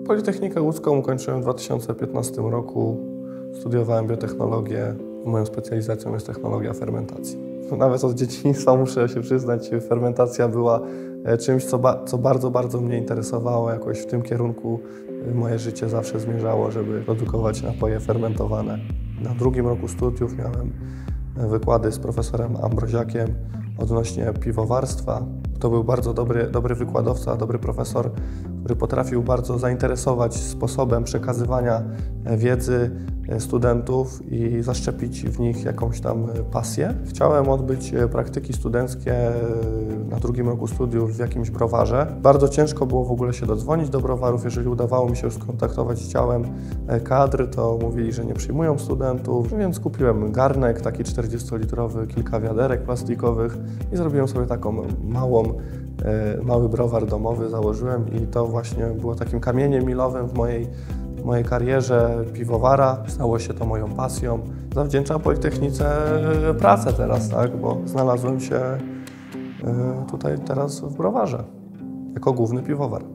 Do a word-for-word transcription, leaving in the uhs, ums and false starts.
Politechnikę Łódzką ukończyłem w dwa tysiące piętnastym roku. Studiowałem biotechnologię. Moją specjalizacją jest technologia fermentacji. Nawet od dzieciństwa, muszę się przyznać, fermentacja była czymś, co, ba co bardzo, bardzo mnie interesowało. Jakoś w tym kierunku moje życie zawsze zmierzało, żeby produkować napoje fermentowane. Na drugim roku studiów miałem wykłady z profesorem Ambroziakiem odnośnie piwowarstwa. To był bardzo dobry, dobry wykładowca, dobry profesor, który potrafił bardzo zainteresować sposobem przekazywania wiedzy studentów i zaszczepić w nich jakąś tam pasję. Chciałem odbyć praktyki studenckie na drugim roku studiów w jakimś browarze. Bardzo ciężko było w ogóle się dodzwonić do browarów. Jeżeli udawało mi się już skontaktować z działem kadr, to mówili, że nie przyjmują studentów, więc kupiłem garnek, taki czterdziestolitrowy, kilka wiaderek plastikowych i zrobiłem sobie taką małą, mały browar domowy, założyłem i to właśnie było takim kamieniem milowym w mojej W mojej karierze piwowara. Stało się to moją pasją. Zawdzięczam Politechnice pracę teraz, tak? Bo znalazłem się tutaj teraz w browarze jako główny piwowar.